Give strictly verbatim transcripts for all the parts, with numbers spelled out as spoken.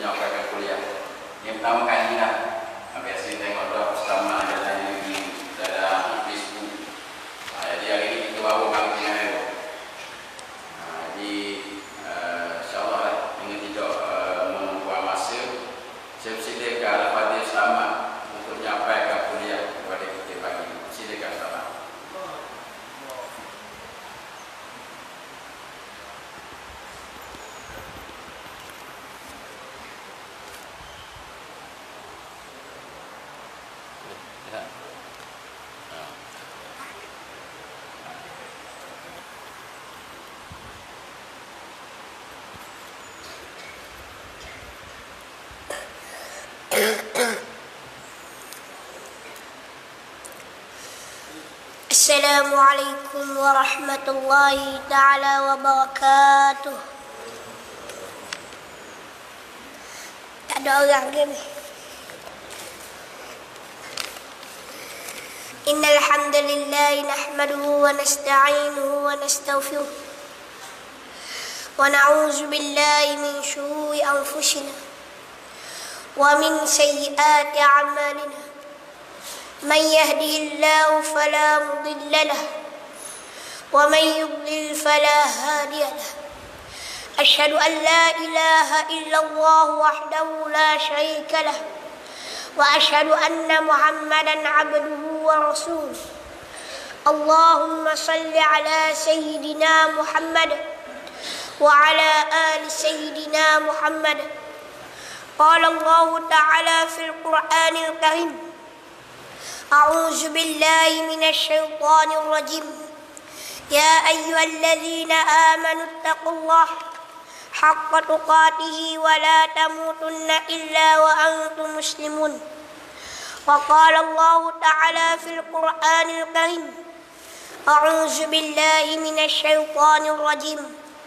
menyampaikan kuliah. Ini pertama kali dah. Biasa tengok doa pertama adalah di dalam Facebook. Jadi hari ini kita bawa kamu dengan itu. Jadi insyaAllah dengan tidak membuang masa, saya persilakan Al-Fadhil Selamat untuk menyampaikan kuliah kepada kita pagi ini. Silakan Selamat. Assalamualaikum warahmatullahi ta'ala wabarakatuh. Tak ada orang ke ni? Innal hamdalillah nahmaduhu wa nasta'inuhu wa nastaghfiruh wa na'udzu billahi min shururi anfusina wa min sayyiati a'malina. من يهده الله فلا مضل له ومن يضلل فلا هادي له. أشهد أن لا إله إلا الله وحده لا شريك له وأشهد أن محمدا عبده ورسوله. اللهم صل على سيدنا محمد وعلى آل سيدنا محمد. قال الله تعالى في القرآن الكريم: أعوذ بالله من الشيطان الرجيم. يا أيها الذين آمنوا اتقوا الله حق تقاته ولا تموتن إلا وأنتم مسلمون. وقال الله تعالى في القرآن الكريم: أعوذ بالله من الشيطان الرجيم.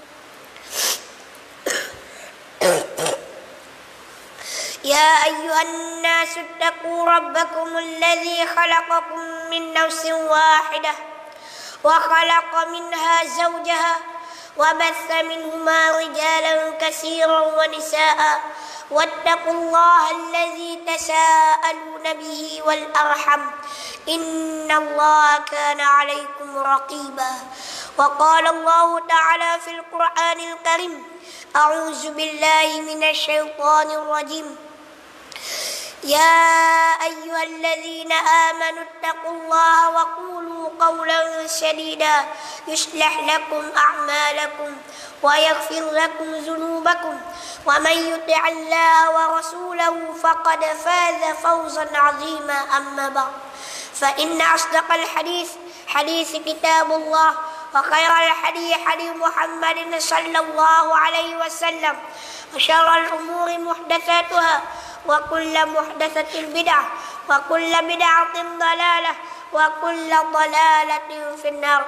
يا أيها الناس اتقوا ربكم الذي خلقكم من نفس واحدة وخلق منها زوجها وبث منهما رجالا كثيرا ونساء واتقوا الله الذي تساءلون به والأرحم إن الله كان عليكم رقيبا. وقال الله تعالى في القرآن الكريم: أعوذ بالله من الشيطان الرجيم. يا أيها الذين آمنوا اتقوا الله وقولوا قولا سديدا يصلح لكم أعمالكم ويغفر لكم ذنوبكم ومن يطع الله ورسوله فقد فاز فوزا عظيما. أما بعد، فإن أصدق الحديث حديث كتاب الله وخير الحديث حديث محمد صلى الله عليه وسلم وشر الأمور محدثاتها وكل محدثة بدعة وكل بدعة ضلالة وكل ضلالة في النار.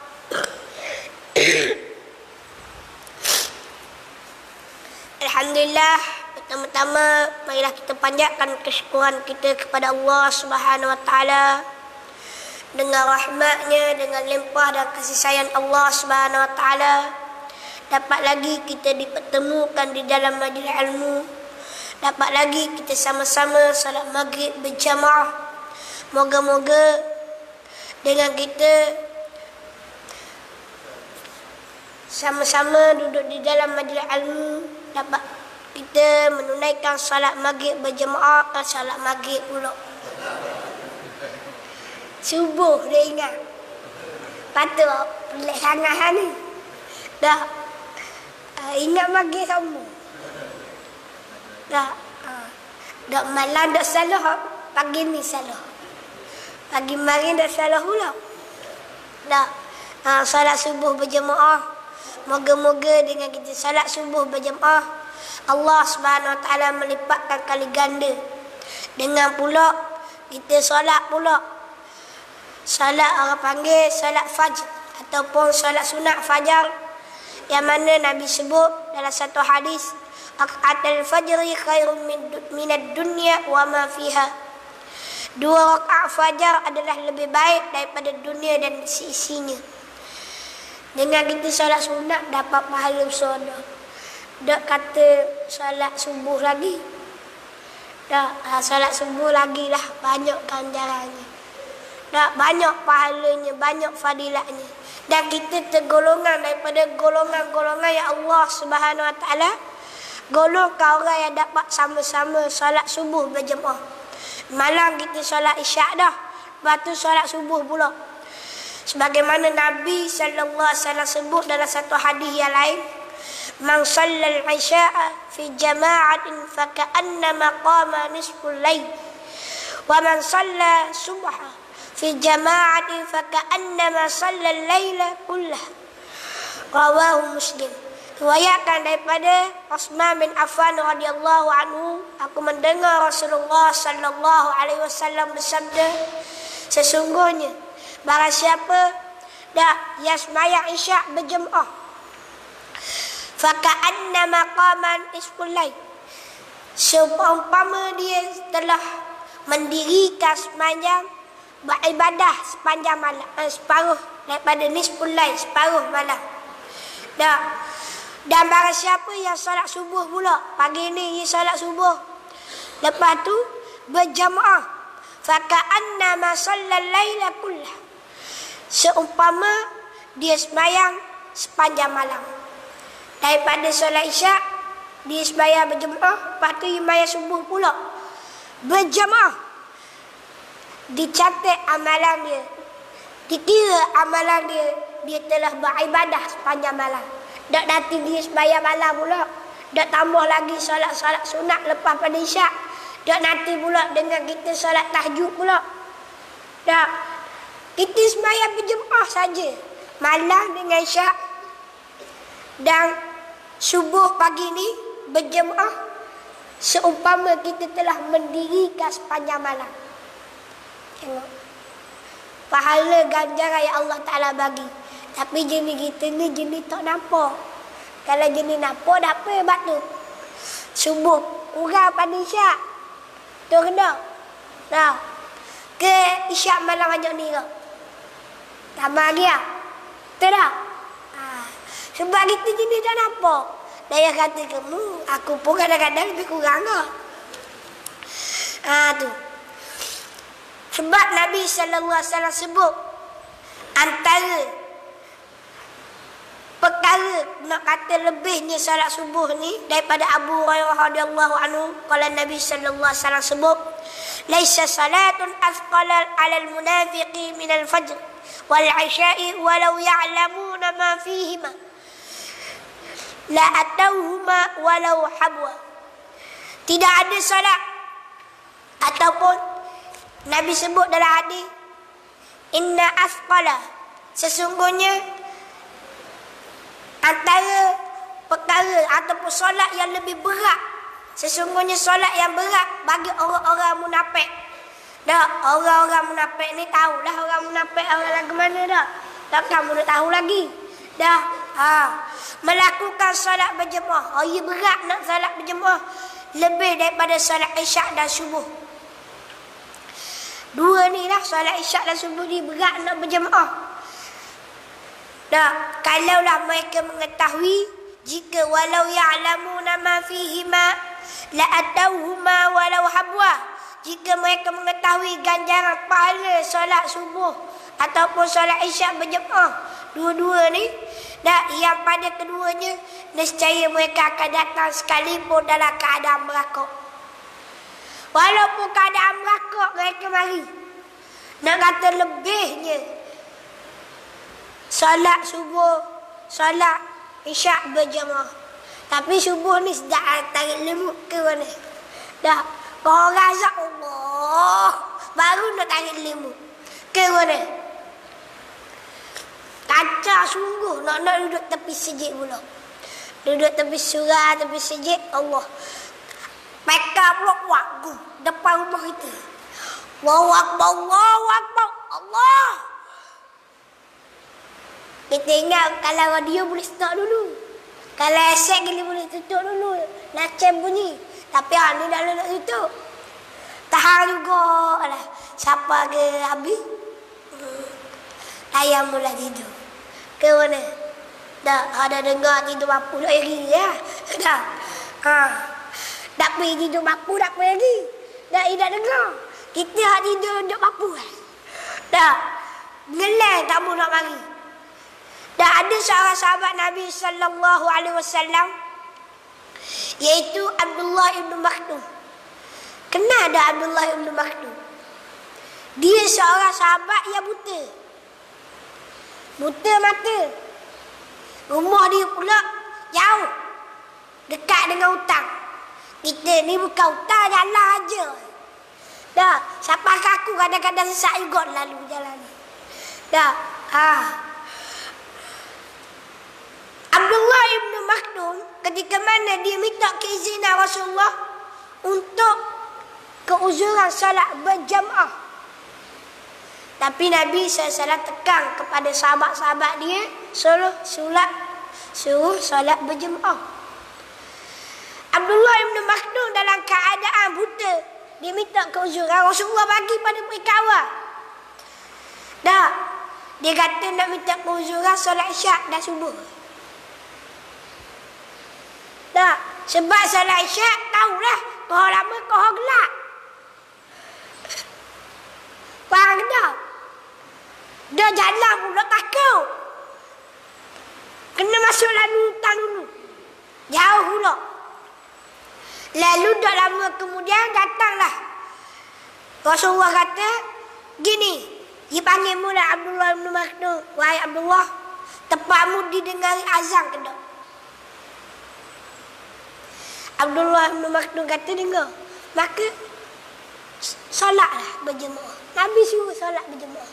Alhamdulillah, pertama-tama marilah kita panjatkan kesyukuran kita kepada Allah Subhanahu wa taala. Dengan rahmatnya, dengan limpah dan kasih sayang Allah Subhanahu wa taala, dapat lagi kita dipertemukan di dalam majlis ilmu. Dapat lagi kita sama-sama salat maghrib berjamaah. Moga-moga dengan kita sama-sama duduk di dalam majlis ilmu, dapat kita menunaikan salat maghrib berjamaah. eh, Salat maghrib pula subuh dia ingat. Patut pelik sangat ni. Dah uh, ingat maghrib sama. Dah uh, dah malam dah salah, pagi ni salah. Pagi mari dah salah pula. Dah uh, salat subuh berjamaah. Moga-moga dengan kita salat subuh berjamaah, Allah Subhanahu wa taala melipatkan kali ganda. Dengan pula kita solat pula, salat orang panggil salat fajr ataupun salat sunat fajar, yang mana Nabi sebut dalam satu hadis, rakaat fajri khairun min ad-dunya wa ma fiha. Dua rakaat fajar adalah lebih baik daripada dunia dan isi-isinya. Dengan kita solat sunat dapat pahala besar. dak kata solat subuh lagi. Dak ha, solat subuh lagi lah banyak ganjarannya. Dak banyak pahalanya, banyak fadilatnya. Dan kita tergolongan daripada golongan-golongan yang Allah Subhanahu Wa Taala golongkan orang yang dapat sama-sama solat subuh berjemaah. Malam kita solat isyak dah, lepas tu solat subuh pula. Sebagaimana Nabi sallallahu alaihi wasallam sebut dalam satu hadis yang lain, man shallal isya'a fi jama'atin fa ka'annama qama nisful lail wa man shalla subha fi jama'atin fa ka'annama shallal laila kullah. Rawahu Muslim. Riwayatkan daripada Utsman bin Affan radhiyallahu anhu, aku mendengar Rasulullah sallallahu alaihi wasallam bersabda, sesungguhnya barang siapa dak yang sembahyang isyak berjemaah, fa ka'annama qama nisful lail, seumpama dia telah mendirikan sembahyang beribadah sepanjang malam, eh, separuh daripada nisful lail, separuh malam. Dak. Dan barang siapa yang solat subuh pula, pagi ni dia solat subuh, lepas tu berjamaah, fa ka'annama shallal laila kullah, seumpama dia sembahyang sepanjang malam. Daripada solat isyak dia sembahyang berjamaah, lepas tu dia sembahyang subuh pula berjamaah, dicatat amalan dia, dikira amalan dia, dia telah beribadah sepanjang malam. Dak nanti dia sembahyang malam pula, dak tambah lagi solat-solat sunat lepas pada isyak, dak nanti pula dengan kita solat tahajud pula. Dak, kita sembahyang berjemaah saja malam dengan isyak dan subuh pagi ni berjemaah, seumpama kita telah mendirikan sepanjang malam. Tengok pahala ganjaran yang Allah Ta'ala bagi. Tapi jenis kita ni jenis tak nampak. Kalau jenis nampak, tak apa hebat tu. Subuh, kurang pada isyak. Tu kena. Nah, ke isyak malam ajak ni ke? Tambah lagi lah. Tu dah. Ha. Sebab kita jenis tak nampak. Dia kata kamu, aku pun kadang-kadang lebih kurang ke? Ha, tu. Sebab Nabi sallallahu alaihi wasallam sebut, antara perkara nak kata lebihnya salat subuh ni daripada Abu Hurairah radhiyallahu anhu, qala Nabi sallallahu alaihi wasallam sebut, laisa salatun athqala 'ala al-munafiqi min al-fajr wal 'isya'i walau ya'lamuna ma fihima la atauhuma walau habwa. Tidak ada salat ataupun Nabi sebut dalam hadis, inna athqala, sesungguhnya antara perkara ataupun solat yang lebih berat, sesungguhnya solat yang berat bagi orang-orang munafik. Dah, orang-orang munafik ni tahulah orang munafik orang lagu mana dah. Tak kamu dah tahu lagi. Dah, ha, melakukan solat berjemaah. Oh, ia berat nak solat berjemaah lebih daripada solat isyak dan subuh. Dua ni lah, solat isyak dan subuh ni berat nak berjemaah. Dah, kalaulah mereka mengetahui, jika walau ya'lamuna ma fihima la atauhuma walau habwa, jika mereka mengetahui ganjaran pahala solat subuh ataupun solat isyak berjemaah, dua-dua ni, dah, yang pada keduanya nescaya mereka akan datang sekalipun dalam keadaan merakok. Walaupun keadaan merakok mereka mari. Nak kata lebihnya solat subuh, solat isyak berjemaah. Tapi subuh ni sedap tarik lemuk ke mana? Dah, kau rasa Allah, baru nak tarik lemuk ke mana? Kacau sungguh nak nak duduk tepi sejid pula. Duduk tepi surah, tepi sejid, Allah. Pekak pula waktu depan rumah kita. Allahu Akbar, Allahu Akbar, Allah. Kita ingat kalau radio boleh stop dulu. Kalau aset kita boleh tutup dulu. Lacem bunyi. Tapi ah, ni dah nak tutup. Tahan juga lah. Siapa ke habis? Hmm. Ayam mula tidur. Ke mana? Dah, ada dengar tidur bapu nak lagi ya. Dah. Ha. Tapi tidur bapu tak apa lagi. Dah, tidak dengar. Kita hak tidur duduk bapu. Dah. Ngeleng tak mau nak mari. Dah, ada seorang sahabat Nabi sallallahu alaihi wasallam iaitu Abdullah ibn Maktum. Kenal dah Abdullah ibn Maktum? Dia seorang sahabat yang buta. Buta mata. Rumah dia pula jauh. Dekat dengan hutang. Kita ni bukan hutang, jalan aja. Dah, siapa kaku kadang-kadang sesak juga lalu jalan ni. Dah, ha. Abdullah ibn Maktum ketika mana dia minta keizinan Rasulullah untuk keuzuran salat berjamaah. Tapi Nabi sallallahu alaihi wasallam tekan kepada sahabat-sahabat dia suruh solat suruh solat berjemaah. Abdullah ibn Maktum dalam keadaan buta, dia minta keuzuran, Rasulullah bagi pada mereka awal. Dah, dia kata nak minta keuzuran solat isyak dan subuh. Dah, sebab solat isyak tahulah kau lama kau gelap. Faham tak? Dia jalan pula takut. Kena masuk lalu hutan dulu. Jauh pula. Lalu tak lama kemudian datanglah Rasulullah kata, gini, dia panggil mula Abdullah bin Maktum. Wahai Abdullah, tempatmu didengari azan ke tak? Abdullah bin Maktum kata dengar. Maka solatlah berjemaah. Nabi suruh solat berjemaah.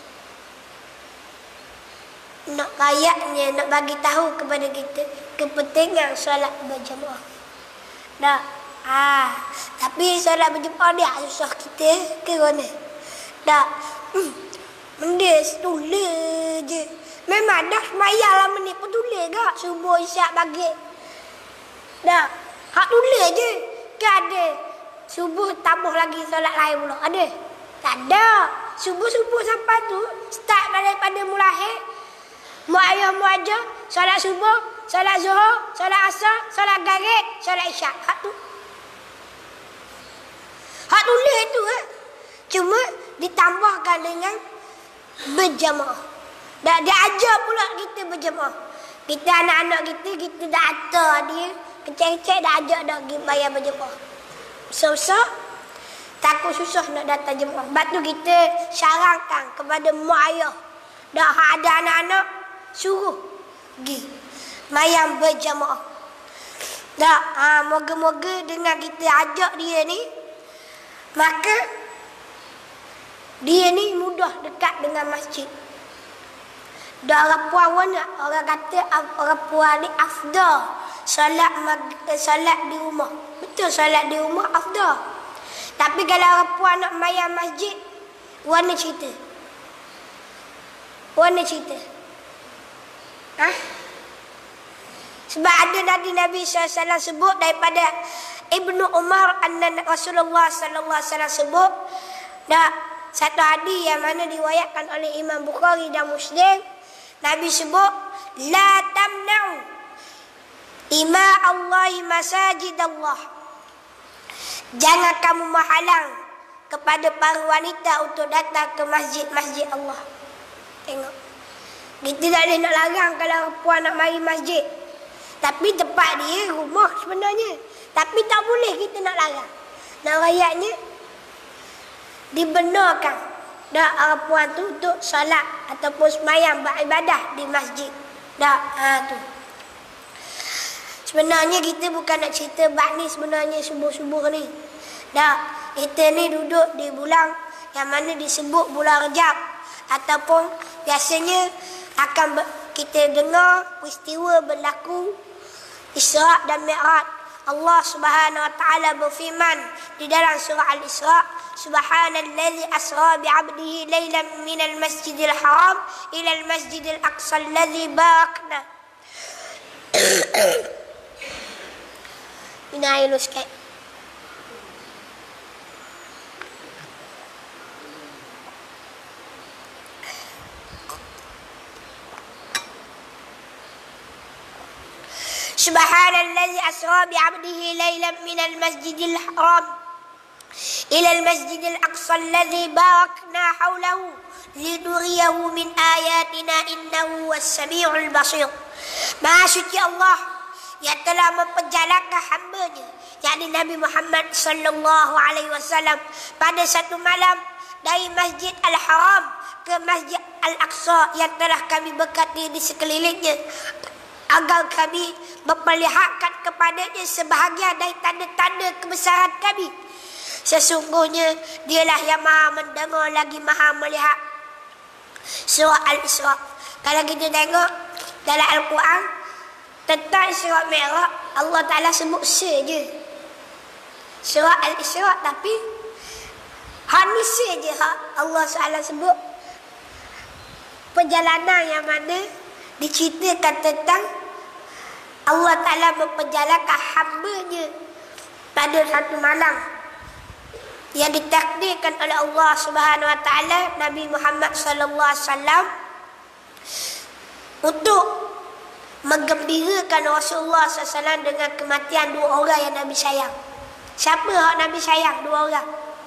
Nak kayaknya, nak bagi tahu kepada kita kepentingan solat berjemaah. Dah. Ah, tapi solat berjemaah dia susah kita ke mana? Dah. Hmm. Benda tulis je. Memang dah semayang lama ni pun tulis gak subuh isyak pagi. Dah. Hak tulis je. Ke ada subuh tambah lagi solat lain pula? Ada? Tak ada. Subuh-subuh sampai tu start daripada mulai mak ayah mu aja solat subuh, solat zuhur, solat asar, solat maghrib, solat isyak. Hak tu. Hak tulis tu eh. Cuma ditambahkan dengan berjamaah. Dah dia ajar pula kita berjamaah. Kita anak-anak kita, kita dah atar dia, kecil-kecil dah ajar dah pergi bayar berjamaah. Susah, takut susah nak datang jemaah. Sebab tu kita syaratkan kepada mak ayah. Dah ada anak-anak, suruh pergi mayang berjamaah. Dah, ha, moga-moga dengan kita ajak dia ni, maka dia ni mudah dekat dengan masjid. Dah orang puan mana? Orang kata orang puan ni afdal solat mag- solat di rumah. Betul, solat di rumah afdal. Tapi kalau orang puan nak mayang masjid, warna cerita. Warna cerita. Ha? Sebab ada tadi Nabi sallallahu alaihi wasallam sebut daripada Ibnu Umar anna Rasulullah sallallahu alaihi wasallam sebut, dah satu hadis yang mana diriwayatkan oleh Imam Bukhari dan Muslim, Nabi sebut, la tamna'u ima Allahi masajid Allah. Jangan kamu menghalang kepada para wanita untuk datang ke masjid-masjid Allah. Tengok. Kita tak boleh nak larang kalau puan nak mari masjid. Tapi tempat dia rumah sebenarnya. Tapi tak boleh kita nak larang. Dan rakyatnya dibenarkan dah orang puan tu untuk solat ataupun sembahyang beribadah di masjid. Dah, ha tu. Sebenarnya kita bukan nak cerita bab ni sebenarnya subuh-subuh ni. Dah, kita ni duduk di bulan yang mana disebut bulan Rejab, ataupun biasanya akan kita dengar peristiwa berlaku Isra' dan Mi'raj. Allah Subhanahu wa taala berfirman di dalam surah Al-Isra, Subhanallazi asra bi'abdihi lailan minal masjidil haram ila al-masjidil aqsa allazi barakna. Ini ayo sikit. Subhanalladzi asra bi'abdihi lailan minal masjidil haram ila al-masjidil aqsa alladzi barakna hawlahu linuriyahu min ayatina innahu was-sami'ul basir. Maha suci Allah yang telah memperjalankan hamba-Nya, yakni Nabi Muhammad sallallahu alaihi wasallam, pada satu malam dari Masjid Al-Haram ke Masjid Al-Aqsa yang telah kami berkati di sekelilingnya, agar kami memperlihatkan kepadanya sebahagian dari tanda-tanda kebesaran kami. Sesungguhnya Dialah yang maha mendengar lagi maha melihat. Surah Al-Isra. Kalau kita tengok dalam Al-Quran tentang Isra Mi'raj, Allah Ta'ala sebut saja Surah Al-Isra, tapi hanya saja Allah Ta'ala sebut perjalanan yang mana diceritakan tentang Allah Ta'ala memperjalankan hamba-Nya pada satu malam yang ditakdirkan oleh Allah Subhanahu Wa Ta'ala Nabi Muhammad sallallahu alaihi wasallam untuk menggembirakan Rasulullah sallallahu alaihi wasallam dengan kematian dua orang yang Nabi sayang. Siapa yang Nabi sayang? Dua orang.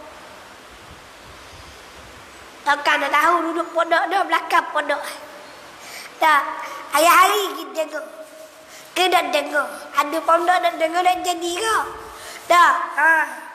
Takkan dah tahu duduk pondok dah, belakang pondok. Tak, hari-hari kita dengar. Ke dah dengar. Ada pondok dah dengar dah jadi ke? Tak. Ha.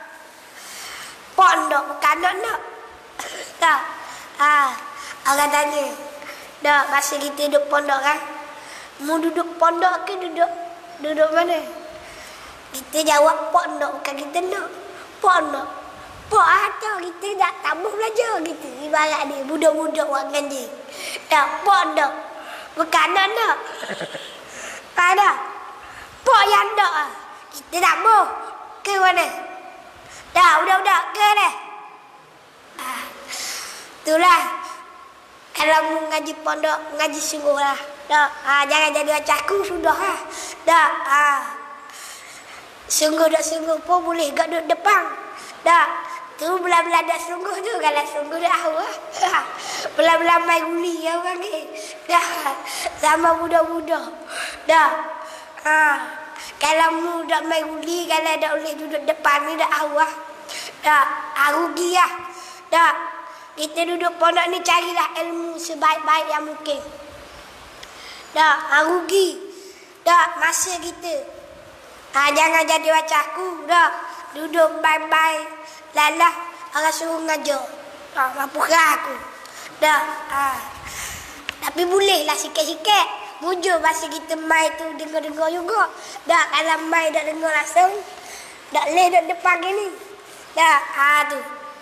Pondok bukan nak. Tak. Ha. Orang tanya. Tak, masa kita duduk pondok kan? Mau duduk pondok ke duduk duduk mana? Kita jawab pondok, bukan kita nak. Pondok. Pok atau kita tak tambah belajar gitu. Ibarat ni budak-budak buat ngaji. Tak, pondok. Bukan nak. Tak ada. Pok yang nak. Kita tak mau. Ke mana? Tak, budak-budak ke mana? Ah. Itulah. Kalau mau ngaji pondok, ngaji sungguh lah. Tak, ah, jangan jadi macam aku sudah lah. Tak, ah. Sungguh tak sungguh pun boleh kat duduk depan. Tak, tu belah-belah dah sungguh tu. Kalau sungguh dah tahu lah. Belah-belah main guli ya orang ni. Dah, sama budak-budak. Dah, ah. Kalau mu dah main guli, kalau dah boleh duduk depan ni dah tahu lah. Dah, ah, rugi lah. Dah, kita duduk pondok ni carilah ilmu sebaik-baik yang mungkin. Dah, ah, rugi. Dah, masa kita. Ha, jangan jadi macam aku. Dah, duduk baik-baik. Lalah, orang suruh ngajar. Ha, mampukah aku. Dah, ha. Tapi bolehlah sikit-sikit. Bujur masa kita main tu dengar-dengar juga. Dah, kalau main dah dengar langsung. Tak boleh duduk depan gini. Dah, ha tu.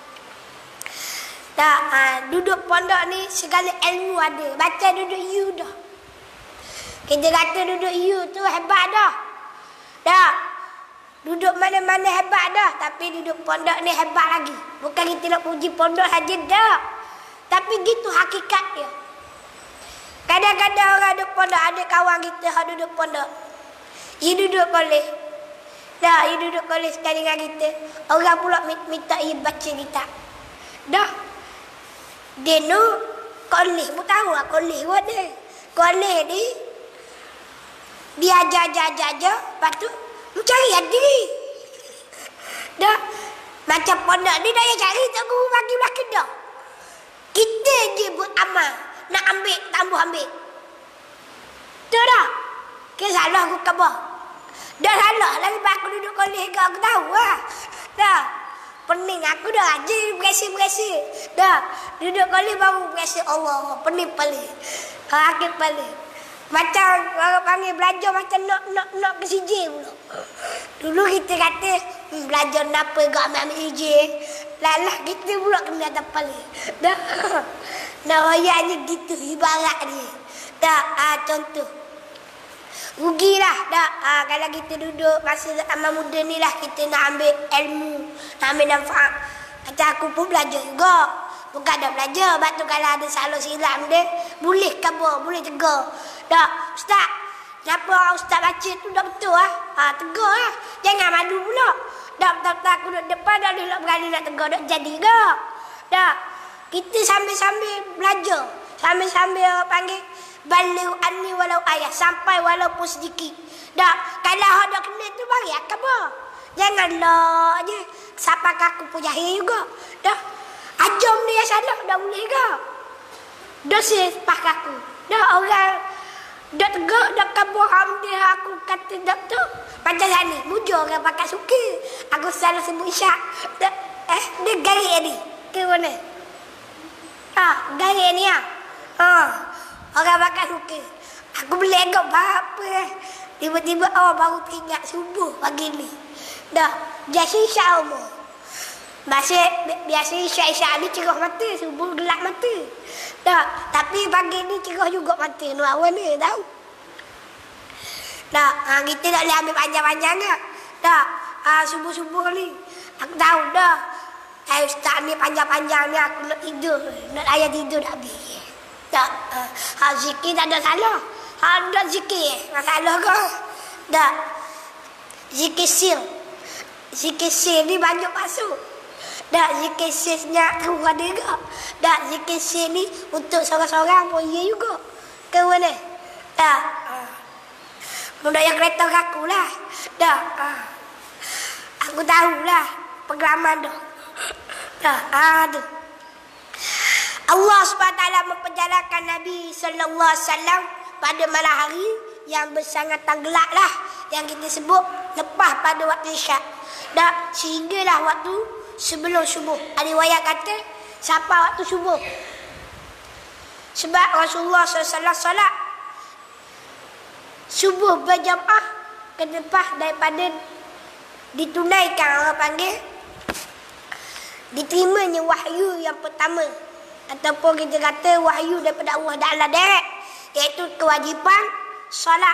Dah, ha, duduk pondok ni segala ilmu ada. Baca duduk you dah. Kita kata duduk you tu hebat dah. Dah. Duduk mana-mana hebat dah. Tapi duduk pondok ni hebat lagi. Bukan kita nak puji pondok saja dah. Tapi gitu hakikat dia. Kadang-kadang orang duduk pondok. Ada kawan kita yang duduk pondok. Dia duduk kolej. Dah, dia duduk kolej sekali dengan kita. Orang pula minta dia baca kitab. Dah. Dia no kolej. Mu tahu lah kolej buat dia. Kolej ni dia ajar-ajar-ajar. Lepas tu mencari diri. Dah. Macam pondok ni dah yang cari tak guru bagi belakang dah. Kita je buat amal. Nak ambil, tak ambil ambil. Tu dah. Ke salah aku khabar. Dah salah lah sebab aku duduk kolej ke aku tahu lah. Dah. Pening aku dah aja berasa-berasa. Dah. Duduk kolej baru berasa Allah. Pening paling. Akhir paling. Macam orang panggil belajar macam nak nak nak ke C J pula. Dulu kita kata hmm, belajar apa gak ambil C J. Lalah kita pula kena atas kepala. Dah. Nah ayatnya gitu ibarat dia. Tak ah contoh. Rugilah dah ah, kalau kita duduk masa amal muda ni lah kita nak ambil ilmu, nak ambil manfaat. Macam aku pun belajar juga. Bukan dah belajar, sebab tu kalau ada salah silap dia boleh khabar, boleh tegur. Dah, ustaz. Kenapa orang ustaz baca tu dah betul ah? Ha, tegur lah. Jangan malu pula. Dah betul-betul aku duduk depan dah dia berani nak tegur dah jadi ke? Dah. Kita sambil-sambil belajar. Sambil-sambil panggil baligh anni walau ayat sampai walaupun sedikit. Dah, kalau hak dak kena tu bagi apa? Janganlah je siapa aku punya jahil juga. Dah. Ajam ni yang salah dah boleh ke? Dah sepak aku. Dah orang dah tegak dah kabur hamdi aku kata dak tu. Macam ni, mujur orang pakai suka. Aku salah sebut isyak. Dah, eh, dia garik ni. Ke mana? Ha, garik ni ah. Ha. Orang pakai suka. Aku belegok apa? Tiba-tiba awak baru teringat subuh pagi ni. Dah, biasa isyak umur. Biasa, biasa isyak-isyak ni cerah mata, subuh gelap mata. Dah, tapi pagi ni cerah juga mata. Nuh awal ni, tahu? Dah, ha, kita tak boleh ambil panjang-panjang ke? Dah, ha, subuh-subuh ni. Aku tahu dah. Eh, ustaz ni panjang-panjang ni aku nak tidur. Nak ayah tidur dah habis. Tak, ha, ha, zikir tak ada salah. Ha, tak zikir. Masalah ke? Dah, zikir sir. Zikir sir ni banyak masuk. Dah, zikir sir senyap tu ada juga. Dah, zikir sir ni untuk seorang-seorang pun iya juga. Ke mana? Dah, ha. Mudah yang kereta aku lah. Dah, ha. Aku tahulah pengalaman tu. Dah, ada. Allah subhanahu wa taala memperjalankan Nabi sallallahu alaihi wasallam pada malam hari yang bersangat gelap lah, yang kita sebut lepas pada waktu isyak. Dah, sehinggalah waktu sebelum subuh. Ada riwayat kata sampai waktu subuh. Sebab Rasulullah sallallahu alaihi wasallam solat subuh berjamaah ke depan daripada ditunaikan, orang panggil diterimanya wahyu yang pertama, ataupun kita kata wahyu daripada Allah Ta'ala direct, iaitu kewajipan solat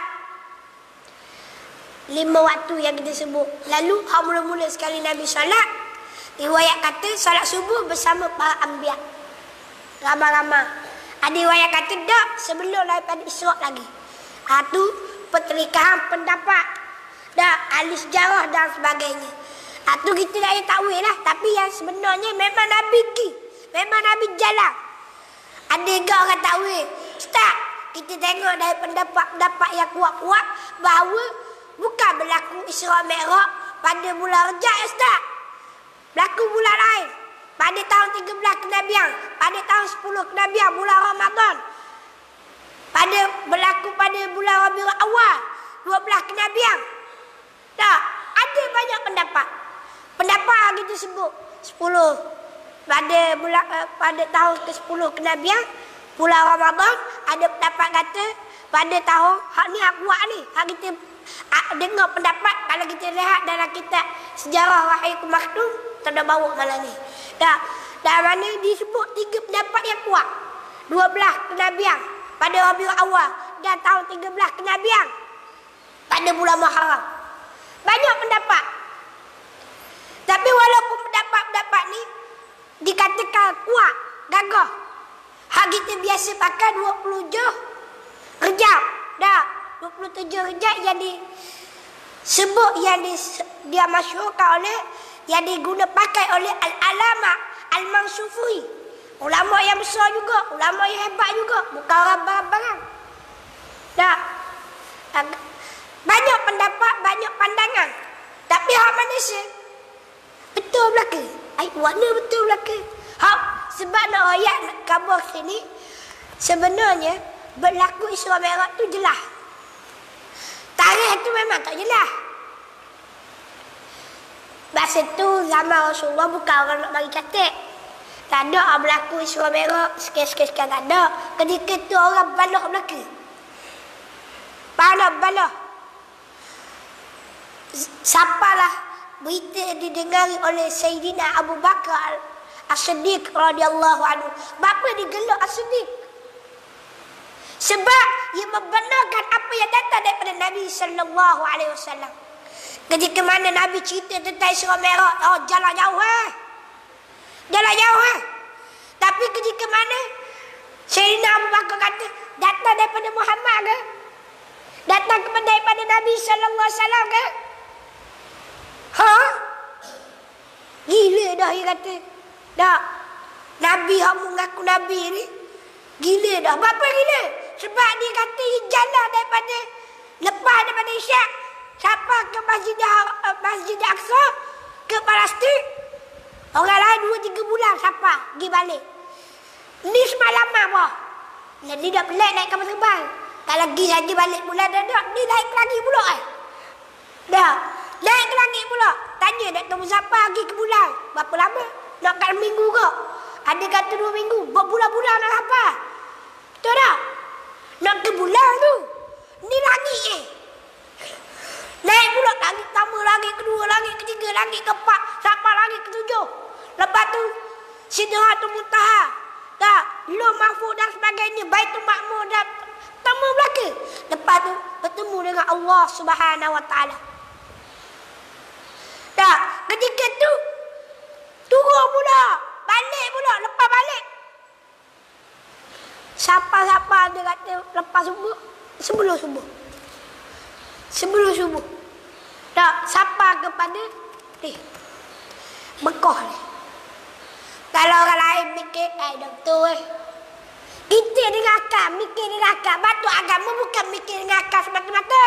lima waktu yang kita sebut. Lalu hak mula-mula sekali Nabi solat, riwayat kata solat subuh bersama para anbiya, ramai-ramai. Ada riwayat kata tak, sebelum daripada Isra' lagi. Ha, tu pertelikahan pendapat, dah ahli sejarah dan sebagainya. Ha, tu kita tak payah takwil lah. Tapi yang sebenarnya memang Nabi ki, memang Nabi jalan. Ada juga orang takwil, Ustaz, kita tengok dari pendapat-pendapat yang kuat-kuat bahawa bukan berlaku Isra' Mi'raj pada bulan Rejab, Ustaz. Berlaku bulan lain. Pada tahun tiga belas kenabian, pada tahun sepuluh kenabian, bulan Ramadan. Pada berlaku pada bulan Rabiul Awal, dua belas kenabian. Tak, ada banyak pendapat. Pendapat yang kita sebut sepuluh pada bulan uh, pada tahun ke sepuluh kenabian, bulan Ramadan. Ada pendapat kata pada tahun hak ni hak kuat ni. Hak kita uh, dengar pendapat kalau kita lihat dalam kitab sejarah Wahyu Maktum, tak ada bawa malam ni. Dah, dah mana disebut tiga pendapat yang kuat. dua belas kenabian pada Rabiul Awal dan tahun tiga belas kenabian pada bulan Muharram. Banyak pendapat. Tapi walaupun pendapat-pendapat ni dikatakan kuat, gagah, hak kita biasa pakai dua puluh tujuh Rejab. Dah, dua puluh tujuh Rejab yang disebut, yang di, dia masyhurkan oleh, yang diguna pakai oleh Al-Alama Al-Mansufuri. Ulama yang besar juga, ulama yang hebat juga, bukan orang barang-barang. Dah, banyak pendapat, banyak pandangan. Tapi hak manusia betul belaka? Ai, warna betul belaka? Hak sebab nak ayat nak khabar sini, sebenarnya berlaku Isra' Mi'raj tu jelas. Tarikh tu memang tak jelas. Masa tu zaman Rasulullah bukan orang nak bagi catat. Tak ada berlaku Isra' Mi'raj sekian-sekian, tak ada. Ketika tu orang balah belaka. Balah balah. Sapalah berita didengari oleh Sayyidina Abu Bakar As-Siddiq radhiyallahu anhu. Bapa digelar As-Siddiq sebab ia membenarkan apa yang datang daripada Nabi sallallahu alaihi wasallam. Ketika mana Nabi cerita tentang Isra' Mi'raj, oh jalan jauh eh. Jalan jauh eh. Tapi ketika mana Sayyidina Abu Bakar kata datang daripada Muhammad ke? Datang kepada daripada Nabi sallallahu alaihi wasallam ke? Ha? Gila dah dia kata. Dah. Nabi hak mengaku Nabi ni gila dah. Berapa gila? Sebab dia kata dia jalan daripada Lepas daripada Isyak, siapa ke Masjid uh, Masjid Aqsa, ke Palestin. Orang lain dua tiga bulan siapa pergi balik. Ni semalam apa? Jadi dah pelik naik kapal terbang. Tak lagi saja balik pula dah dah. Ni naik lagi pula eh. Dah. Naik ke langit pula. Tanya Doktor Muzaffar pergi ke bulan. Berapa lama? Nak kat minggu ke? Ada kata dua minggu. Berbulan-bulan nak apa? Betul tak? Nak ke bulan tu. Ni langit eh. Naik pula langit pertama, langit kedua, langit ketiga, langit keempat, sampai langit ketujuh. Lepas tu Sidratul Muntaha. Tak, Lauh Mahfuz dan sebagainya, Baitul Ma'mur dan temu belaka. Lepas tu bertemu dengan Allah Subhanahu Wa Taala. Tak, ketika tu turun pula, balik pula, lepas balik. Siapa-siapa dia kata lepas subuh, sebelum subuh. Sebelum subuh. Tak, siapa kepada eh Mekah ni. Kalau orang lain mikir, eh doktor eh. Kita dengan akal, mikir dengan akal. Batu agama bukan mikir dengan akal semata-mata.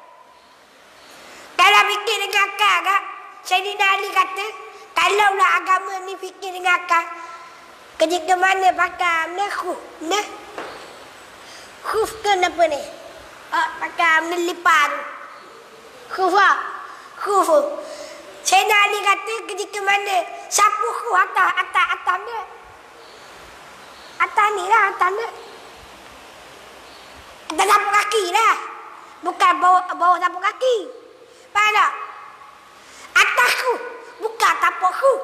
Kalau mikir dengan akal kak, Sayyidina Ali kata, kalaulah agama ni fikir dengan akal, ketika mana pakai ni khuf, ni khuf ke apa ni? Oh, pakai ni lipat tu. Khuf lah. Khuf. Sayyidina Ali kata ketika mana sapu khuf atas, atas, atas ni. Atas ni lah, atas ni. Atas sapu kaki lah. Bukan bawah, bawah sapu kaki. Faham tak? Atas khuf. Bukan tapak khuf.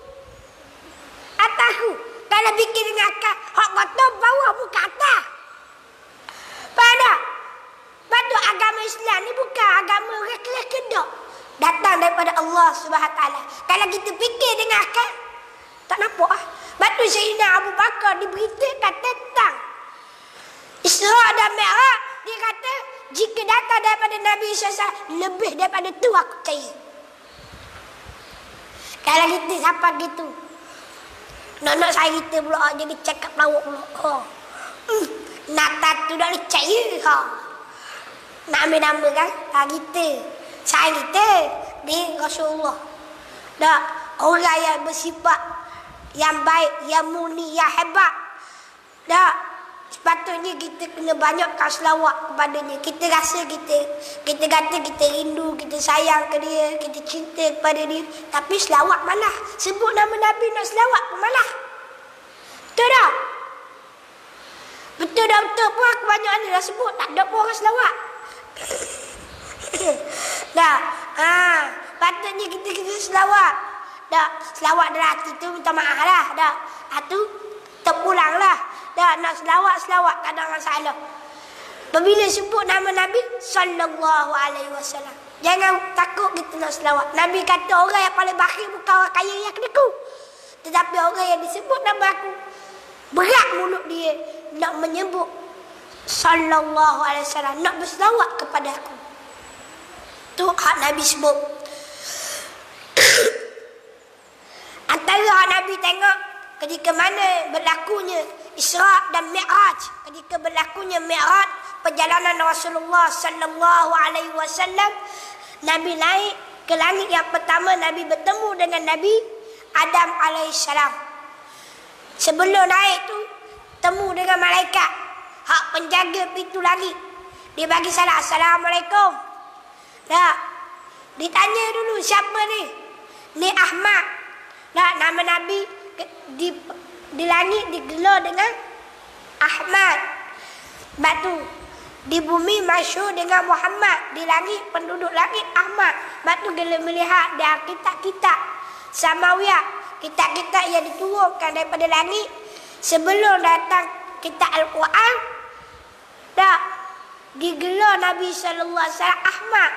Atas khuf. Kalau bikin dengan akal, hak kata bawah bukan atas. Faham tak? Batu agama Islam ni bukan agama orang kelas kedok. Datang daripada Allah Subhanahu Wa Taala. Kalau kita fikir dengan akal, tak nampak ah. Batu Sayyidina Abu Bakar diberitakan tentang Isra dan Mi'raj. Dia kata, jika datang daripada Nabi sallallahu alaihi wasallam, lebih daripada tu aku percaya. Kalau kita sampai gitu, nak-nak saya kita pula jadi cakap lawak pula. Oh. Hmm. Nata tu dah percaya. Ha. Nak ambil nama kan? Ha, kita. Sayang kita. Dia Rasulullah. Tak. Orang yang bersifat yang baik, yang murni, yang hebat. Tak. Sepatutnya kita kena banyakkan selawat kepadanya. Kita rasa kita, kita kata kita rindu, kita sayang ke dia, kita cinta kepada dia. Tapi selawat malah. Sebut nama Nabi nak selawat pun malah. Betul tak? Betul dah betul pun kebanyakan dia dah sebut. Tak ada pun orang selawat. Dah. Ha, patutnya kita kita selawat. Dah. Selawat dalam hati tu minta maaf lah. Dah. Hatu terpulang lah. Dah. Nak selawat-selawat tak ada masalah. Bila sebut nama Nabi sallallahu alaihi wasallam, jangan takut kita nak selawat. Nabi kata orang yang paling bakhil bukan orang kaya yang kena. Tetapi orang yang disebut nama aku, berat mulut dia nak menyebut sallallahu alaihi wasallam, nak berselawat kepada aku. Tu hak Nabi sebut. Antara hak Nabi tengok ketika mana berlakunya Isra dan Mi'raj, ketika berlakunya Mi'raj, perjalanan Rasulullah sallallahu alaihi wasallam, Nabi naik ke langit yang pertama. Nabi bertemu dengan Nabi Adam alaihissalam. Sebelum naik tu temu dengan malaikat, hak penjaga pintu langit. Dia bagi salam, assalamualaikum. Tak. Ditanya dulu siapa ni? Ni Ahmad. Tak, nama Nabi di di langit digelar dengan Ahmad. Batu di bumi masyhur dengan Muhammad. Di langit penduduk langit Ahmad. Batu gila melihat dari kitab-kitab Samawiyah, kitab-kitab yang diturunkan daripada langit sebelum datang kitab Al-Quran. Tak digelar Nabi sallallahu alaihi wasallam Ahmad.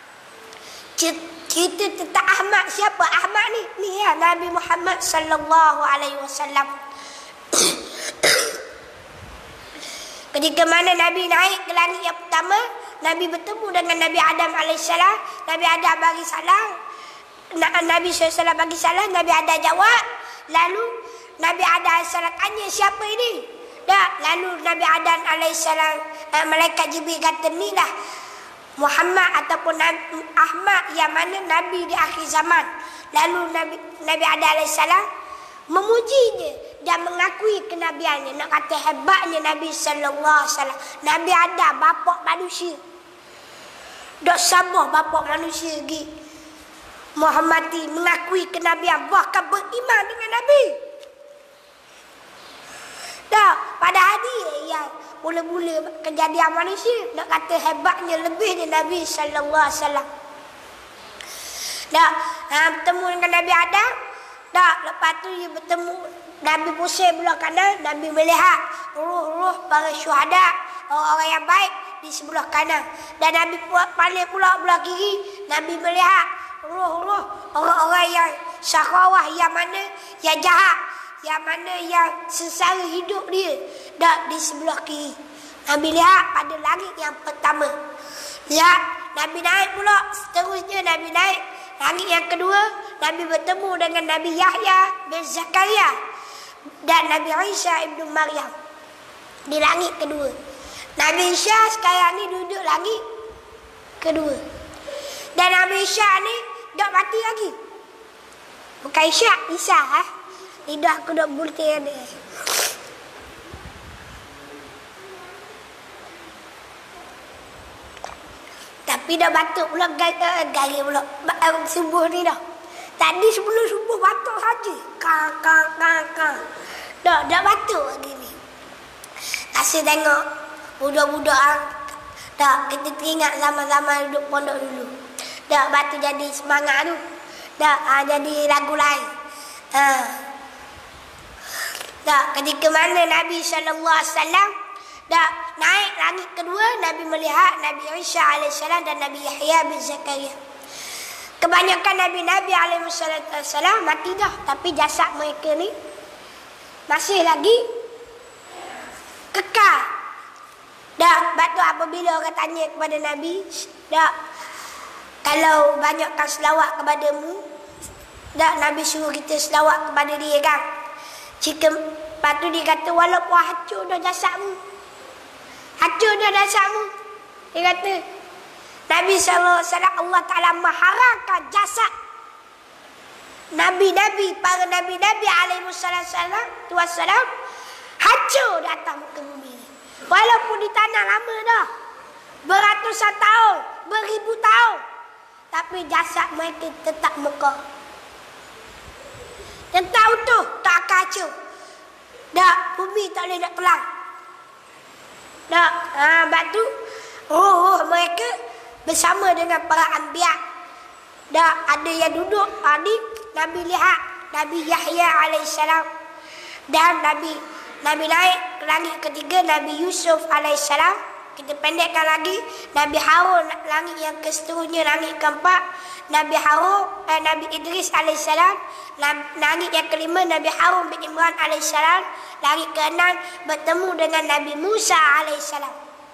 Kita tentang Ahmad, siapa Ahmad ni? Ni ya Nabi Muhammad sallallahu alaihi wasallam. Ketika mana Nabi naik ke langit yang pertama, Nabi bertemu dengan Nabi Adam alaihissalam. Nabi Adam bagi salam. Nabi sallallahu alaihi wasallam bagi salam. Nabi Adam jawab. Lalu Nabi Adam alaihissalam tanya siapa ini? Tak. Lalu Nabi Adam alaihissalam, eh, malaikat Jibril kata, ni lah Muhammad ataupun Nabi Ahmad yang mana Nabi di akhir zaman. Lalu Nabi Nabi Adam alaihissalam memujinya dan mengakui kenabiannya. Nak kata hebatnya Nabi sallallahu alaihi wasallam. Nabi Adam bapa manusia. Dok sabar bapa manusia lagi. Muhammadi mengakui kenabian, bahkan beriman dengan Nabi. Dah pada hari yang mula-mula kejadian manusia, nak kata hebatnya lebih dari Nabi sallallahu alaihi wasallam. Dah ha, bertemu dengan Nabi Adam. Dah lepas tu dia bertemu Nabi pusing belah kanan, Nabi melihat ruh-ruh para syuhada, orang-orang yang baik di sebelah kanan. Dan Nabi paling pula belah kiri, Nabi melihat ruh-ruh orang-orang yang syahwah, yang mana yang jahat, yang mana yang sengsara hidup dia. Dan di sebelah kiri Nabi lihat pada langit yang pertama. Lihat Nabi naik pula, seterusnya Nabi naik langit yang kedua. Nabi bertemu dengan Nabi Yahya bin Zakaria dan Nabi Isa ibnu Maryam di langit kedua. Nabi Isa sekarang ni duduk langit kedua. Dan Nabi Isa ni dah mati lagi. Bukan Isa, Isa ha? Lidah aku dah bultir dia. Tapi dah batuk pula, gaya pula subuh ni dah. Tadi sebelum subuh batuk saja. Kang, kang, kang, kang. Dah, dah batuk lagi ni. Rasa tengok budak-budak ah. Dah, kita teringat zaman-zaman duduk pondok dulu. Dah, batu jadi semangat tu. Dah, ah, jadi lagu lain. Ha. Dah, ketika mana Nabi sallallahu alaihi wasallam dah naik langit kedua, Nabi melihat Nabi Isa alaihissalam dan Nabi Yahya bin Zakaria. Kebanyakan Nabi-Nabi alaihissalam mati dah, tapi jasad mereka ni masih lagi kekal. Dah, batu apabila orang tanya kepada Nabi, dah, kalau banyakkan selawat kepadamu, dah Nabi suruh kita selawat kepada dia kan. Jika batu dia kata, walaupun hancur dah jasadmu, hancur dah jasadmu, dia kata Nabi sallallahu alaihi wasallam, Allah Ta'ala mengharamkan jasad Nabi-Nabi, para Nabi-Nabi alaihi wassalam hancur di atas muka bumi. Walaupun di tanah lama dah, beratusan tahun, beribu tahun, tapi jasad mereka tetap mekar. Dan tahu tu tak akan hancur. Dah, bumi tak boleh nak kelang. Dah, ha, batu roh-roh mereka bersama dengan para anbiya. Dah, ada yang duduk tadi, Nabi lihat Nabi Yahya alaihissalam dan Nabi Nabi naik ke langit ketiga, Nabi Yusuf alaihissalam. Kita pendekkan lagi, Nabi Harun langit yang keseterusnya, langit keempat, Nabi Harun eh, Nabi Idris alaihissalam. Langit yang kelima, Nabi Harun bin Imran alaihissalam. Langit keenam bertemu dengan Nabi Musa alaihissalam.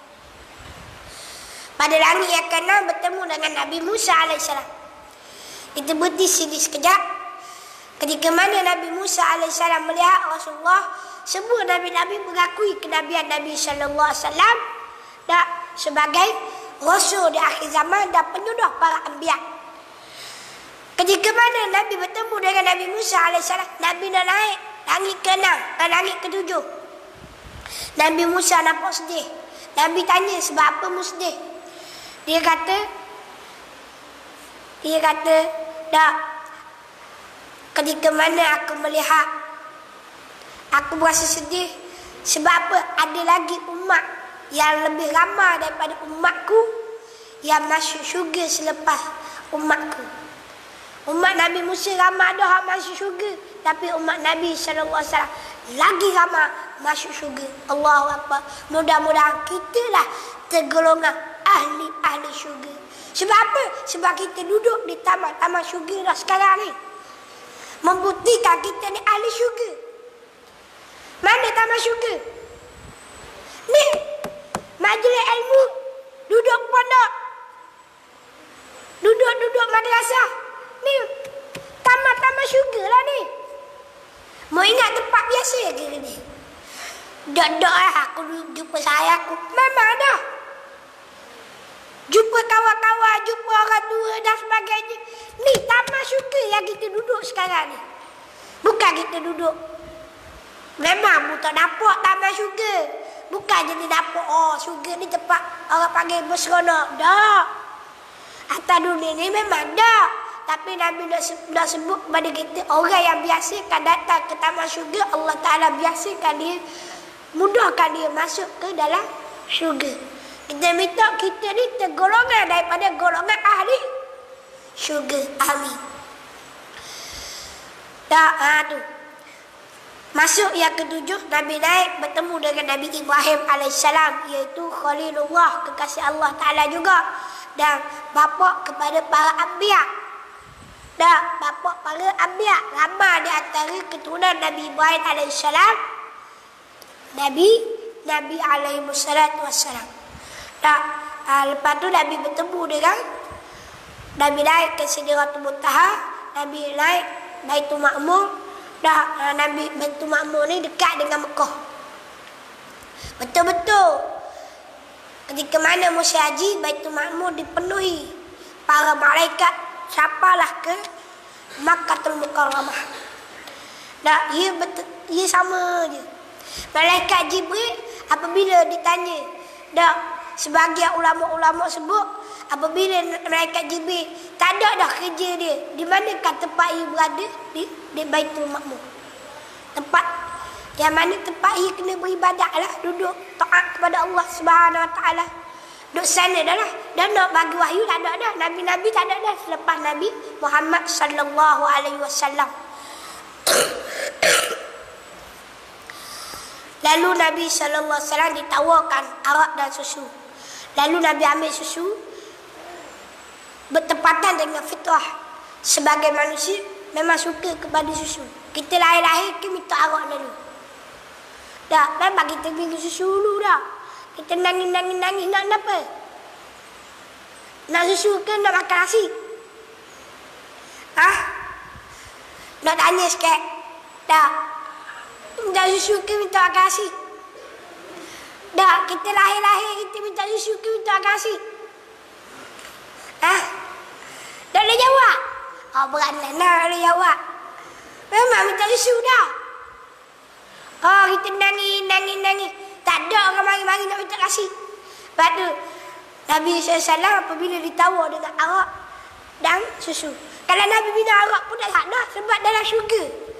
Pada langit yang keenam bertemu dengan Nabi Musa alaihissalam. Kita berhenti sini sekejap. Ketika mana Nabi Musa alaihissalam melihat Rasulullah, semua Nabi-Nabi mengakui kenabian Nabi sallallahu alaihi wasallam dah sebagai Rasul di akhir zaman dan penyudah para anbiya. Ketika mana Nabi bertemu dengan Nabi Musa alaihissalam, Nabi dah naik langit keenam, langit ketujuh. Nabi Musa nampak sedih. Nabi tanya, sebab apa mu sedih? Dia kata, dia kata, dah, ketika mana aku melihat, aku berasa sedih. Sebab apa? Ada lagi umat yang lebih ramai daripada umatku yang masuk syurga selepas umatku. Umat Nabi Musa ramai dah masuk syurga, tapi umat Nabi sallallahu alaihi wasallam lagi ramai masuk syurga. Allahu Akbar. Mudah-mudahan kitalah tergolongan ahli-ahli syurga. Sebab apa? Sebab kita duduk di taman-taman syurga dah sekarang ni, membuktikan kita ni ahli syurga. Mana taman syurga? Ni majlis ilmu, duduk pondok, duduk-duduk madrasah. Ni taman-taman syurga lah ni. Mau ingat tempat biasa ke ni? Dok-dok lah aku jumpa saya aku. Memang dah. jumpa kawan-kawan, jumpa orang tua dan sebagainya. Ni taman syurga yang kita duduk sekarang ni. Bukan kita duduk. Memang mu tak nampak taman syurga. Bukan jadi nampak, oh syurga ni tempat orang panggil berseronok. Tak. Atas dunia ni memang tak. Tapi Nabi nak, nak sebut kepada kita, orang yang biasa akan datang ke taman syurga, Allah Ta'ala biasakan dia, mudahkan dia masuk ke dalam syurga. Kita minta kita ni tergolongan daripada golongan ahli syurga. Amin. Tak, ha, tu. Masuk yang ketujuh, Nabi naik bertemu dengan Nabi Ibrahim alaihissalam, iaitu Khalilullah, kekasih Allah Ta'ala juga, dan bapa kepada para anbiya. Dan bapa para anbiya, ramai di antara keturunan Nabi Ibrahim alaihissalam, Nabi Nabi alaihi wassalatu wassalam. Tak, ha, lepas tu Nabi bertemu dengan Nabi naik ke Sidratul Muntaha, Nabi naik Baitul Ma'mur. Dah, ha, Nabi Baitul Ma'mur ni dekat dengan Mekah. Betul-betul ketika mana musim haji, Baitul Ma'mur dipenuhi para malaikat sampalah ke Makkahul Mukarramah. Dah, ia betul, ia sama je. Malaikat Jibril apabila ditanya, dah sebagian ulama-ulama sebut apabila malaikat Jibril tak ada dah kerja dia, di manakah tempat ia berada? Di, di Baitul Ma'mur. Tempat yang mana tempat ia kena beribadat lah, duduk taat kepada Allah Subhanahu Wa Taala. Duduk sana dah lah. Dan nak bagi wahyu tak ada dah. Nabi-nabi tak ada dah selepas Nabi Muhammad sallallahu alaihi wasallam. Lalu Nabi sallallahu alaihi wasallam ditawarkan arak dan susu. Lalu Nabi ambil susu, bertepatan dengan fitrah. Sebagai manusia memang suka kepada susu. Kita lahir-lahir kita minta arak dulu. Dah, memang kita minum susu dulu dah. Kita nangis-nangis-nangis nak apa? Nak susu ke nak makan nasi? Hah? Nak tanya sikit? Dah. Minta susu ke minta makan nasi? Dah, kita lahir-lahir kita minta susu ke minta makan nasi? Hah? Dah boleh jawab? Oh, berat lah. Nah, boleh jawab. Memang minta susu dah. Oh, kita nangis-nangis-nangis. Tak ada orang mari-mari nak minta kasih. Lepas tu, Nabi sallallahu alaihi wasallam apabila ditawar dengan arak dan susu. Kalau Nabi minum arak pun tak ada, sebab dalam syurga.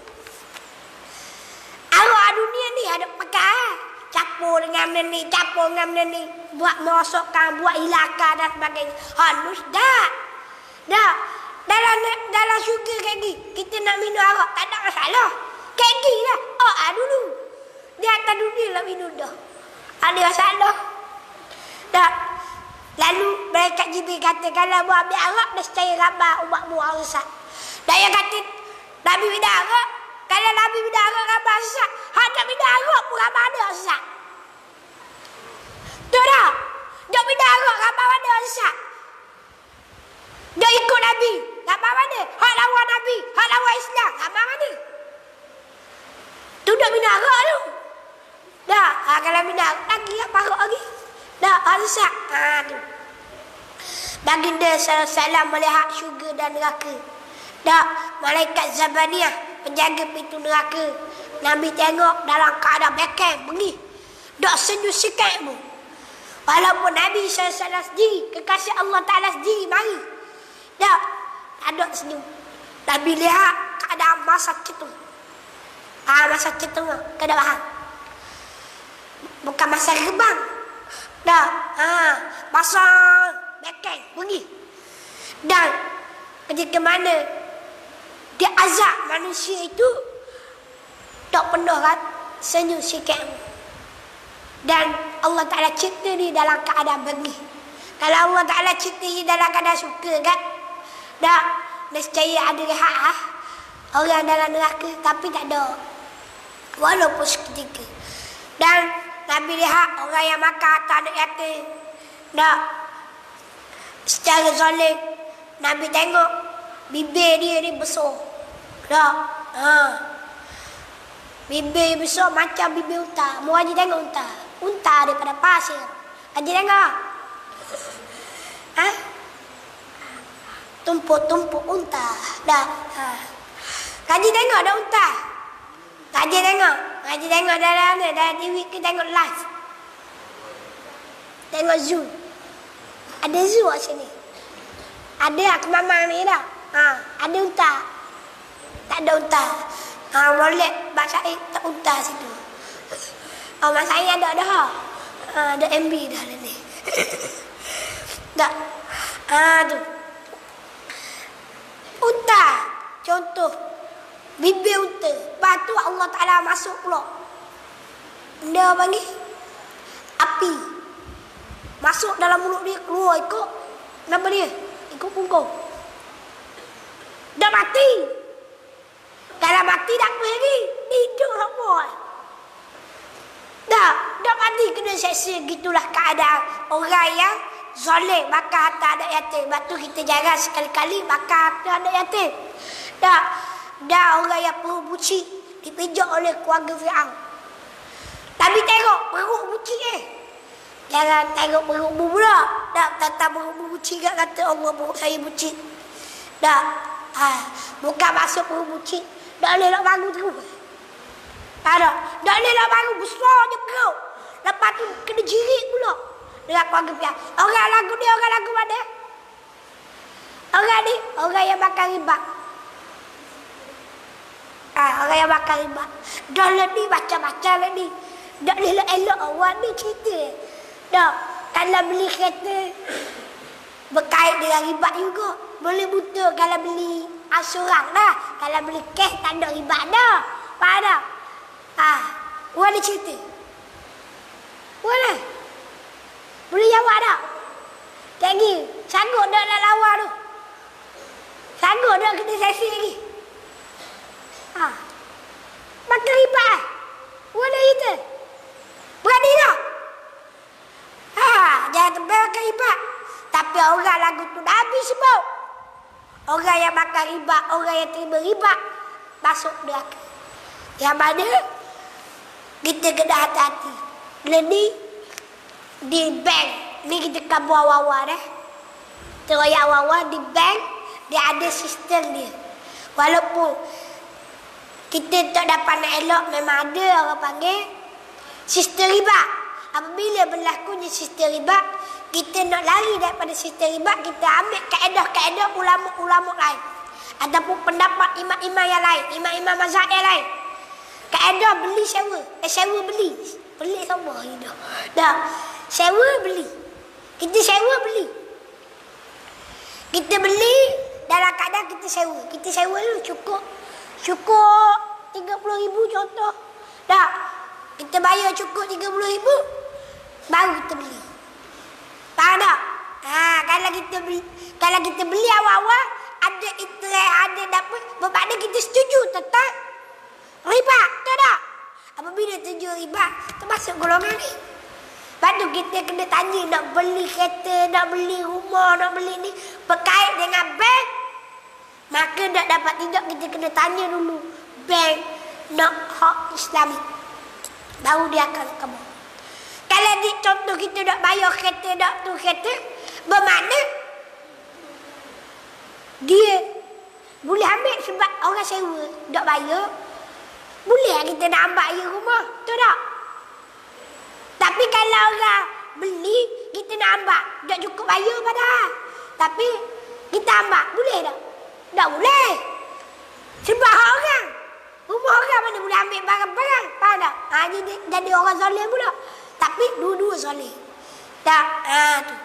Arak dunia ni ada pakai. Campur dengan benda ni, campur dengan benda ni. Buat merosokkan, buat hilangkan dan sebagainya. Hanus dah. Dah. Dalam dalam syurga kayak gini, kita nak minum arak, tak ada masalah. Kayak gini lah. Oh, ah, dulu. Di atas dunia lah minum dah. Ada masalah. Tak. Lalu malaikat Jibril kata, kalau buat ambil arak, dah secara gambar ubat buah rusak. Dan yang kata, Nabi minum arak, kalau Nabi minum arak gambar rusak, ada minum arak pun gambar ada rusak. Tahu tak? Dia minum arak gambar ada rusak. Dia ikut Nabi, gambar mana? Hak lawan Nabi, hak lawan Islam, gambar mana? Tu dah minum arak tu. Dah, ha, kalau minum arak lagi, apa arak lagi? Dah, rusak. Ha, tu. Baginda sallallahu alaihi wasallam melihat syurga dan neraka. Dah, malaikat Zabaniyah, penjaga pintu neraka. Nabi tengok dalam keadaan bekeng, bengih. Dah senyum sikit pun. Walaupun Nabi sallallahu alaihi wasallam sendiri, kekasih Allah Ta'ala sendiri mari. Dah, tak ada senyum. Nabi lihat keadaan masa cetung. Ah, masa cetung lah, keadaan. Bukan masa gebang. Dah, ha, masa bekeng, pergi. Dan ketika mana dia azab manusia itu, tak pernah kan senyum sikit. Dan Allah Ta'ala cipta dia dalam keadaan pergi. Kalau Allah Ta'ala cipta dia dalam keadaan suka kan, dah, nescaya ada rehat ah, orang dalam neraka, tapi tak ada. Walaupun seketika. Dan Nabi lihat orang yang makan atas anak yatim. Dah, secara zalim, Nabi tengok bibir dia ni besar. Dah, ha. Bibir besar macam bibir unta. Mu Haji tengok unta. Unta daripada pasir. Haji tengok. Ha? Tumpuk-tumpuk unta. Dah. Ha. Kaji tengok ada unta. Kaji tengok. Kaji tengok dalam ni. Dalam T V ke tengok live. Tengok zoo. Ada zoo kat sini. Ada aku mamang ni dah. Ha. Ada unta. Tak ada unta. Ha. Boleh Mak Syahid tak unta situ. Ha. Mak Syahid ada dah. Ha. Ada M B dah lah ni. Tak. Ha tu. Unta. Contoh. Bibir unta. Lepas tu Allah Ta'ala masuk pula. Dia panggil api. Masuk dalam mulut dia. Keluar ikut. Nama dia? Ikut punggung. Dah mati. Kalau mati tak apa lagi. Hidup semua. Dah. Dah mati kena seksa. Gitulah keadaan orang yang zalim bakar harta anak yatim. Lepas tu kita jangan sekali-kali bakar harta anak yatim. Dah. Dah orang yang perut bucik dipijak oleh keluarga Fir'aun. Tapi tengok perut bucik eh. Jangan tengok perut bu pula. Dah tentang perut bu bucik kat kata Allah perut saya bucik. Dah. Ha. Bukan masuk perut bucik. Dah boleh nak bangun terus. Tak ada. Dah boleh nak bangun besar je perut. Lepas tu kena jirit pula. Dengan keluarga Fir'aun. Orang lagu ni orang lagu mana? Orang ni orang yang makan riba. Ah, orang yang makan riba. Dah lah ni baca-baca lah ni. Dah boleh elok awak ni cerita. Dah. Kalau beli kereta berkait dengan riba juga. Boleh butuh kalau beli asuran dah. Kalau beli cash tak ada riba dah. Faham tak? Ah, awak ni cerita. Boleh? Boleh jawab tak? Lagi. Sanggup tak nak lawa tu? Sanggup tak kena sesi lagi? Ha. Makan riba eh? Mana kita? Berani tak? Ha. Jangan tebal makan riba. Tapi orang lagu tu dah habis sebab. Orang yang makan riba, orang yang terima riba, masuk neraka. Yang mana? Kita kena hati-hati. Bila ni, di bank. Ni kita kabur awal-awal dah. Terus yang awal-awal di bank, dia ada sistem dia. Walaupun kita tak dapat nak elok, memang ada orang panggil sistem riba. Apabila berlakunya sistem riba, kita nak lari daripada sistem riba, kita ambil kaedah-kaedah ulama-ulama lain. Ataupun pendapat imam-imam yang lain, imam-imam mazhab yang lain. Kaedah beli sewa. Eh, sewa beli. Beli sama gitu. Dah. Sewa beli. Kita sewa beli. Kita beli dalam keadaan kita sewa. Kita sewa dulu cukup. Cukup tiga puluh ribu contoh. Dah. Kita bayar cukup tiga puluh ribu. Baru kita beli. Faham tak? Ha, kalau kita beli, kalau kita beli awal-awal, ada iterai, ada dapat. Bermakna kita setuju tentang riba. Tahu tak? Apabila setuju riba, termasuk golongan ni. Lepas tu kita kena tanya nak beli kereta, nak beli rumah, nak beli ni. Berkait dengan bank. Maka nak dapat tidak, kita kena tanya dulu bank nak hak Islami. Baru dia akan kamu. Kalau di contoh kita nak bayar kereta, nak tu kereta, bermakna dia boleh ambil sebab orang sewa nak bayar. Boleh kita nak ambil air rumah, betul tak? Tapi kalau orang beli, kita nak ambil, tak cukup bayar padahal. Tapi kita ambil, boleh tak? Tak boleh. Sebab hak orang. Rumah orang mana boleh ambil barang-barang. Faham tak? Ha, jadi, jadi orang zalim pula. Tapi dua-dua zalim. Tak? Ha, tu.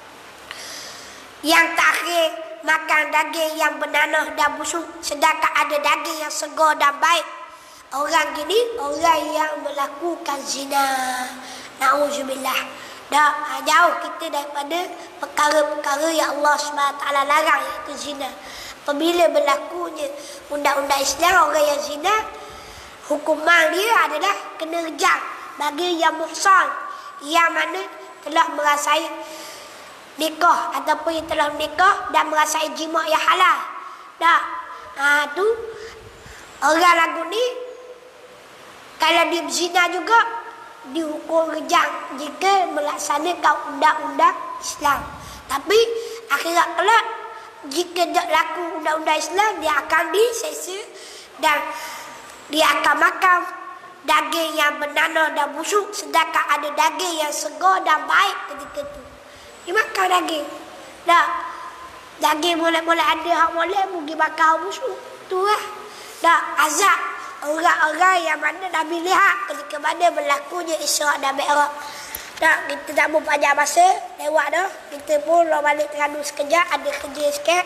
Yang terakhir, makan daging yang bernanah dan busuk. Sedangkan ada daging yang segar dan baik. Orang gini, orang yang melakukan zina. Na'udzubillah. Dah ha, jauh kita daripada perkara-perkara yang Allah subhanahu wa taala larang, iaitu zina. Apabila berlakunya undang-undang Islam, orang yang zina, hukuman dia adalah kena rejam. Bagi yang muhsan, yang mana telah merasai nikah ataupun yang telah menikah dan merasai jima' yang halal. Dah. Ha, tu orang lagu ni kalau dia berzina juga dihukum rejam jika melaksanakan undang-undang Islam. Tapi akhirat kelak jika tak laku undang-undang Islam, dia akan diseksa dan dia akan makan daging yang bernanah dan busuk, sedangkan ada daging yang segar dan baik ketika itu. Dia makan daging. Dah, daging boleh-boleh ada hak boleh pergi makan busuk. Tu lah. Dah, azab orang-orang yang mana Nabi lihat ketika mana berlakunya Isra dan Mi'raj. Tak, kita tak mau panjang masa, lewat dah. Kita pun lo balik Terengganu sekejap, ada kerja sikit.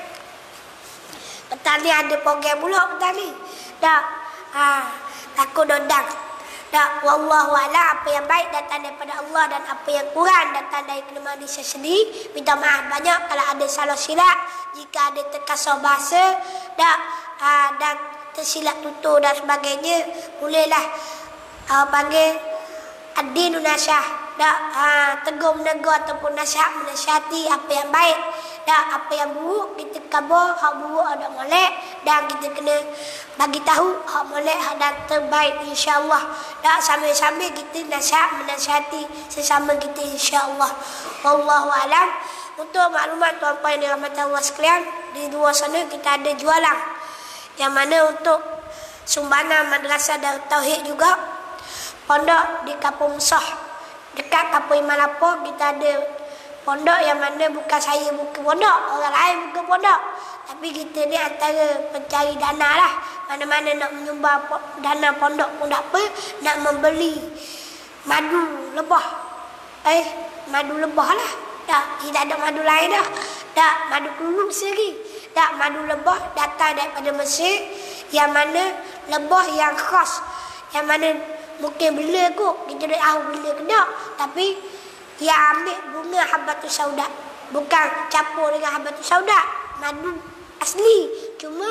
Petang ni ada program pula petang ni. Tak, ha, takut dondang. Tak, wallahu a'lam, apa yang baik datang daripada Allah dan apa yang kurang datang dari manusia sendiri. Minta maaf banyak kalau ada salah silap, jika ada terkasar bahasa, tak, ha, dan tersilap tutur dan sebagainya, bolehlah ha, panggil ad-din nasihat. Tak, ha, tegur menegur ataupun nasihat menasihati apa yang baik. Tak, apa yang buruk kita kabur, hak buruk ada molek, dan kita kena bagi tahu hak molek hak dan terbaik insya-Allah. Tak, sambil-sambil kita nasihat menasihati sesama kita insya-Allah. Wallahu alam. Untuk maklumat tuan-puan yang dirahmati Allah sekalian, di luar sana kita ada jualan yang mana untuk sumbangan madrasah Darut Tauhid juga, pondok di Kampung Musah. Dekat Kampung Iman Lapor kita ada pondok yang mana bukan saya buka pondok, orang lain buka pondok. Tapi kita ni antara pencari dana lah. Mana-mana nak menyumbang dana pondok pun tak apa, nak membeli madu lebah. Eh, madu lebah lah. Tak, tidak ada madu lain dah. Tak, madu keluluk sendiri. Tak, madu lebah datang daripada Mesir, yang mana lebah yang khas, yang mana mungkin bila kot kita dah tahu bila kena, tapi yang ambil bunga habbatus sauda, bukan campur dengan habbatus sauda, madu asli. Cuma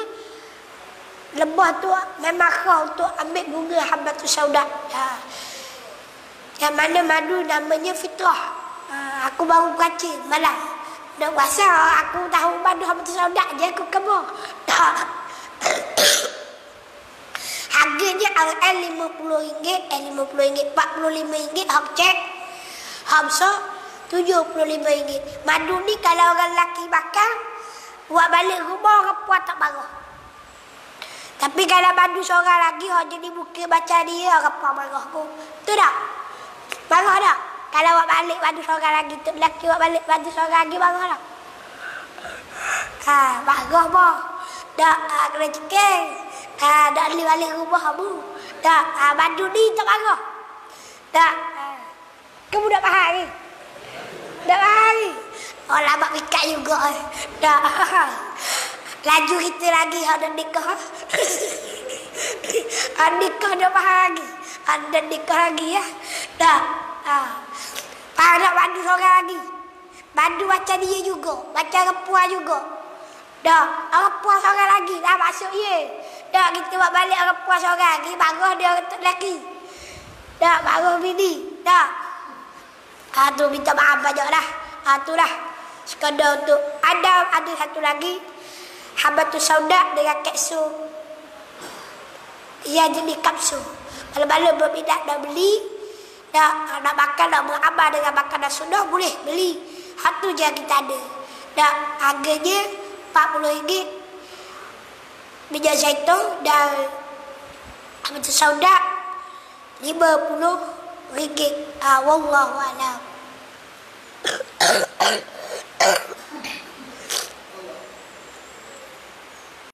lebah tu memang khas untuk ambil bunga habbatus sauda. Ha. Yang mana madu namanya fitrah. Ha, aku baru baca malam. Dah puasa aku tahu madu habbatus sauda je aku kebur. Harganya R L lima puluh ringgit, eh lima puluh ringgit, empat puluh lima ringgit hak cek. Hamsa tujuh puluh lima ringgit. Madu ni kalau orang lelaki makan, buat balik rumah orang puan tak marah. Tapi kalau madu seorang lagi, hak jadi buka baca dia, orang puan marah pun. Tu tak? Marah tak? Kalau buat balik madu seorang lagi, tu lelaki buat balik madu seorang lagi, marah tak? Ha, marah pun. Tak, ha, kena cekeng. Ah, dah beli balik rumah kamu. Tak, ah, madu ni tak marah. Tak. Ah. Kamu dah faham ni? Dah faham ni? Oh, lama pikat juga. Tak. Laju kita lagi ada nikah. Ada nikah dah faham lagi. Ada nikah lagi ya. Tak. Ah. Ada madu seorang lagi. Madu macam dia juga. Macam repuan juga. Dah, repuan seorang lagi. Dah masuk ye. Dah, kita buat balik orang puas orang lagi, marah dia orang lelaki. Dah, marah bini. Dah. Ha, tu minta maaf banyak lah. Ha, tu lah. Sekadar untuk ada ada satu lagi. Habbatus sauda dengan kapsul. Ia jenis kapsul. Kalau-kalau berminat dah beli, dah nak makan, nak beramal dengan makanan sunnah, boleh beli. Hak tu je kita ada. Dah, harganya empat puluh ringgit. Minyak zaitun dan habbatus sauda lima puluh ringgit. Ah, wallahu a'lam.